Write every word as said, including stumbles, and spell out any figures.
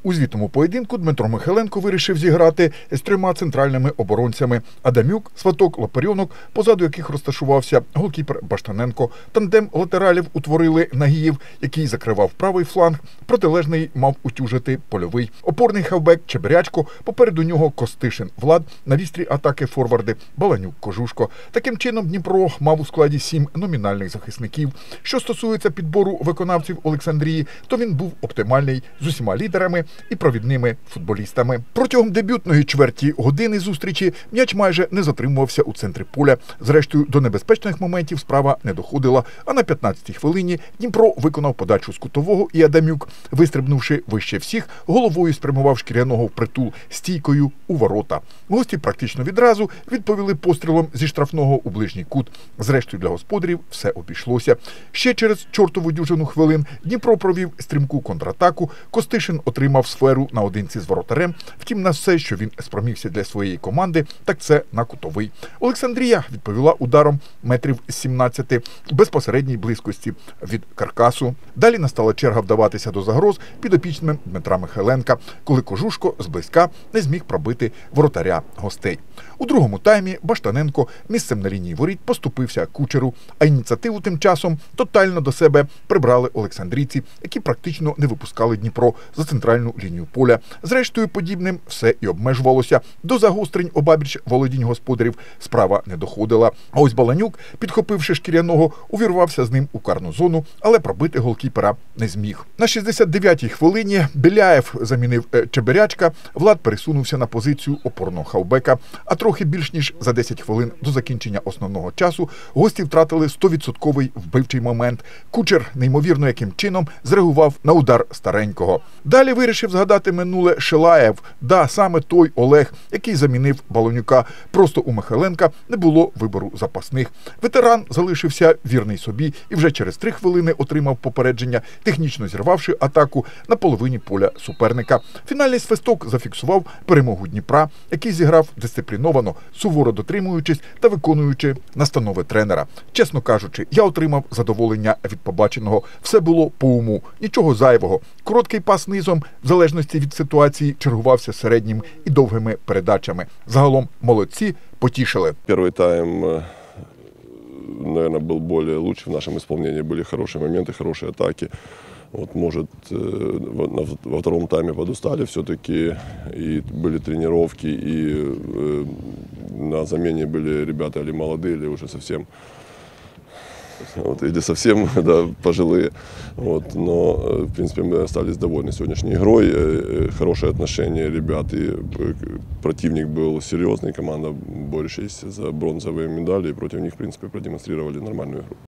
У звітному поєдинку Дмитро Михайленко вирішив зіграти з трьома центральними оборонцями – Адамюк, Сваток, Лапарьонок, позаду яких розташувався голкіпер Баштаненко. Тандем латералів утворили Нагієв, який закривав правий фланг, протилежний мав утюжити польовий. Опорний хавбек Чебирячко, попереду нього Костишин Влад, на вістрі атаки форварди Баланюк Кожушко. Таким чином Дніпро мав у складі сім номінальних захисників. Що стосується підбору виконавців Олександрії, то він був оптимальний з усіма лідерами і провідними футболістами. Протягом дебютної чверті години зустрічі м'яч майже не затримувався у центрі поля. Зрештою, до небезпечних моментів справа не доходила, а на п'ятнадцятій хвилині Дніпро виконав подачу з кутового і Адамюк, вистрибнувши вище всіх, головою спрямував Шкіряного впритул стійкою у ворота. Гості практично відразу відповіли пострілом зі штрафного у ближній кут. Зрештою, для господарів все обійшлося. Ще через чортову дюжину хвилин Дніпро провів стрімку контратаку, Костишин отримав сферу наодинці з воротарем. Втім, на все, що він спромігся для своєї команди, так це на кутовий. Олександрія відповіла ударом метрів з сімнадцяти безпосередній близькості від каркасу. Далі настала черга вдаватися до загроз підопічним Дмитра Михайленка, коли Кожушко зблизька не зміг пробити воротаря гостей. У другому таймі Баштаненко місцем на лінії воріт поступився Кучеру, а ініціативу тим часом тотально до себе прибрали олександрійці, які практично не випускали Дніпро за центральну лінію поля. Зрештою, подібним все і обмежувалося. До загострень обабіч володінь господарів справа не доходила. А ось Баланюк, підхопивши Шкіряного, увірвався з ним у карну зону, але пробити голкіпера не зміг. На шістдесят дев'ятій хвилині Біляєв замінив Чебирячка, Влад пересунувся на позицію опорного хавбека, а трохи більш ніж за десять хвилин до закінчення основного часу гості втратили сто відсотків вбивчий момент. Кучер, неймовірно яким чином, зреагував на удар старенького. Далі вирішив згадати минуле Шилаєв. Да, саме той Олег, який замінив Баланюка. Просто у Михайленка не було вибору запасних. Ветеран залишився вірний собі і вже через три хвилини отримав попередження, технічно зірвавши атаку на половині поля суперника. Фінальний свисток зафіксував перемогу Дніпра, який зіграв дисципліновано, суворо дотримуючись та виконуючи настанови тренера. Чесно кажучи, я отримав задоволення від побаченого. Все було по уму, нічого зайвого. Короткий пас низом, в залежності від ситуації, чергувався середнім і довгими передачами. Загалом молодці, потішили. Перший тайм, наверное, был более лучший в нашем исполнении. Были хорошие моменты, хорошие атаки. Вот, может, во втором тайме подустали все-таки, и были тренировки, и на замене были ребята или молодые, или уже совсем, вот, или совсем да, пожилые. Вот, но, в принципе, мы остались довольны сегодняшней игрой. Хорошее отношение ребят, и противник был серьезный, команда, борющаяся за бронзовые медали, и против них, в принципе, продемонстрировали нормальную игру.